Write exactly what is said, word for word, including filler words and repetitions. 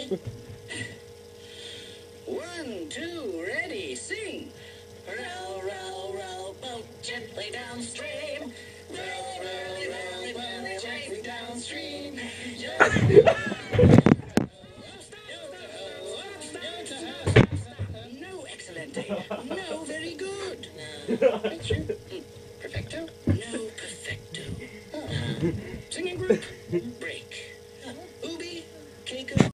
One, two, ready, sing. Row, row, row, boat gently downstream. Row, row, row, boat gently downstream. No, excellente. No, very good.